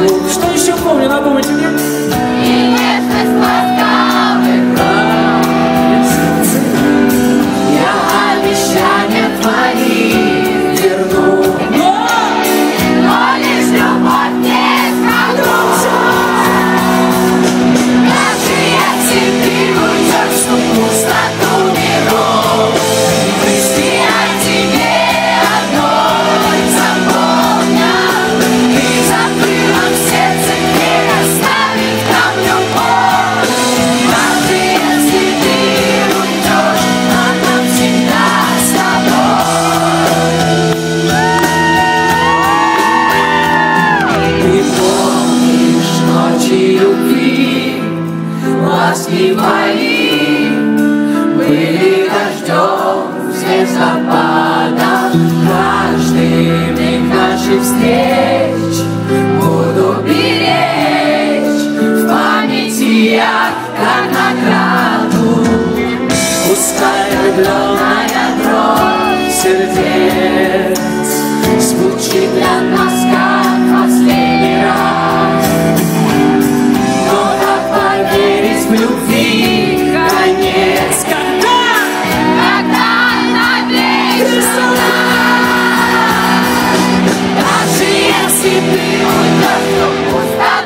Что еще помню, напомните мне? И нежность ласкавых я обещания твои Верну. но лишь любовь не скажу. Даже если ты уйдешь в пустоту миров, мысли о тебе одной запомнят. Ты закрыла в сердце дверь, оставив там любовь. Даже если ты уйдешь, она всегда с тобой. Ты помнишь ночи любви, ласки твои были дождем, звездопадом. Каждый миг наших встреч буду беречь в памяти я, как награду. Пускай влюбленная дрожь сердец звучит для нас как последний раз. Но как поверить в любви конец, Когда навечно, даже если ты уйдешь в пустоту.